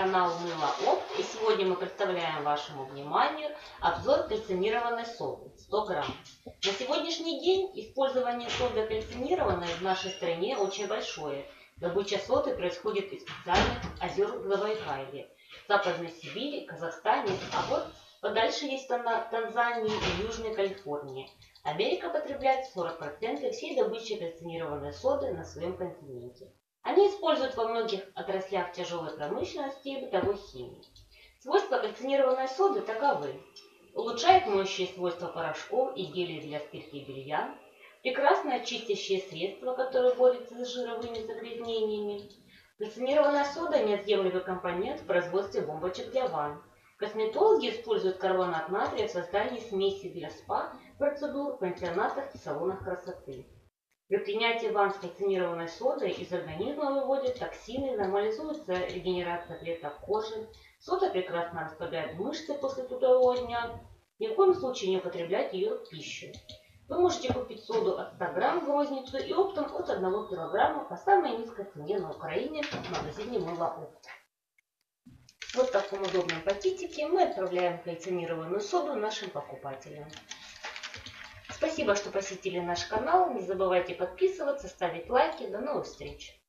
канал Мыло Опт, и сегодня мы представляем вашему вниманию обзор кальцинированной соды 100 грамм. На сегодняшний день использование соды кальцинированной в нашей стране очень большое. Добыча соды происходит из специальных озер в Забайкалье, Западной Сибири, Казахстане, а вот подальше есть Танзания и Южной Калифорнии. Америка потребляет 40% всей добычи кальцинированной соды на своем континенте. Они используют во многих отраслях тяжелой промышленности и бытовой химии. Свойства кальцинированной соды таковы: улучшает моющие свойства порошков и гелей для стирки белья, прекрасное чистящее средство, которое борется с жировыми загрязнениями. Кальцинированная сода – неотъемлемый компонент в производстве бомбочек для ванн. Косметологи используют карбонат натрия в создании смеси для спа-процедур, пансионатах и салонах красоты. При принятии ванн с кальцинированной содой из организма выводят токсины, нормализуется регенерация клеток кожи. Сода прекрасно расслабляет мышцы после трудового дня. Ни в коем случае не употреблять ее в пищу. Вы можете купить соду от 100 грамм в розницу и оптом от 1 килограмма по самой низкой цене на Украине в магазине Мыло Опт. Вот в таком удобном пакетике мы отправляем кальцинированную соду нашим покупателям. Спасибо, что посетили наш канал. Не забывайте подписываться, ставить лайки. До новых встреч!